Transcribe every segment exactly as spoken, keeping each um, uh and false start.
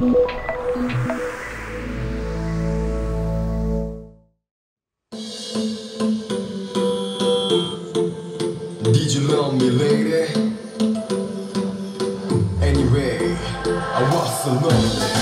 Did you love me lady? Anyway, I was so lonely.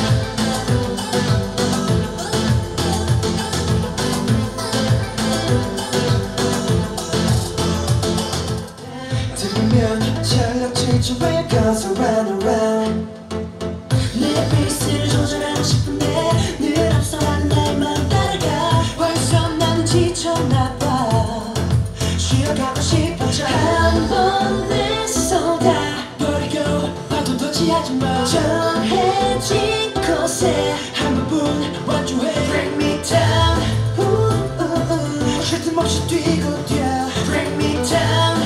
들으면 전력질 좀 왜 가서 run around 내 페이스를 조절하고 싶은데 늘 앞서가는 나의 맘 따라가 벌써 나는 지쳤나봐 쉬어가고 싶어져 한 번 내 손 다 버리고 파도 터치하지마 정해진 곳에 한 번뿐 완주해 Bring me down 쉴 틈 없이 뛰고 뛰어 Bring me down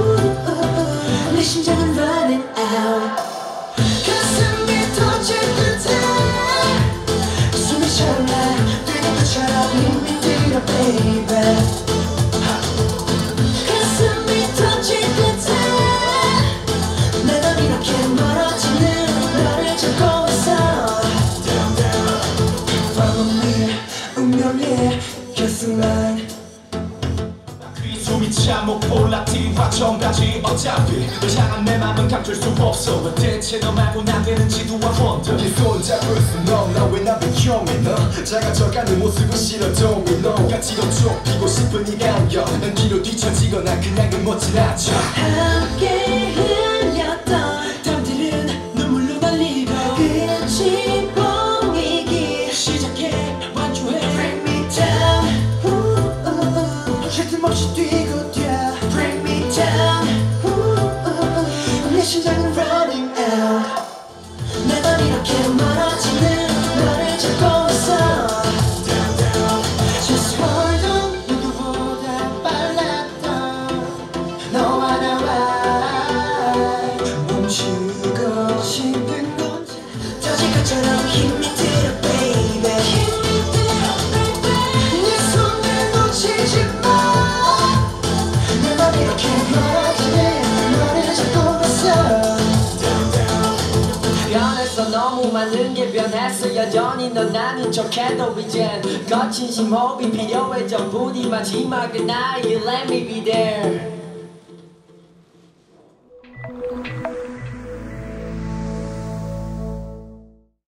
내 심장은 running out 가슴이 터질 듯해 숨이 차올라 뛰는 것처럼 힘이 들어 baby 가슴이 터질 듯해 매번 이렇게 멀어지는 너를 잡고 있어 Down down Follow me 운명의 결승란 숨이 차 못 올라 뒤와 정까지 어차피 널 향한 내 맘은 감출 수 없어 왜 대체 너 말고 난 되는지도 I wonder 네 손잡을 순 없나 왜 나 비켜매 너 작아져가는 모습은 싫어 도미노 같이 더 좁히고 싶은 이 감격 난 뒤로 뒤처지거나 그냥 그 멋진 아차 함께 흘렸던 땀들은 눈물로 날리고 끝이 보이기 시작해 완주해 Bring me down 쉴 틈 없이 뛰고 뛰어 Bring me down 내 심장은 running out 매번 이렇게 멀어지는 너를 잡고 있어 Down down Just hold on 누구보다 빨랐던 너와 나와 멈추고 싶은 건지 터질 것처럼 힘이 들어 baby 힘이 들어 baby 네 손을 놓치지 마 내 맘 이렇게 멀어지는 너를 잡고 있어 변했어 너무 많은 게 변했어 여전히 넌 아닌 척해도 이젠 거친 심호흡이 필요해져 부디 마지막은 나의 You let me be there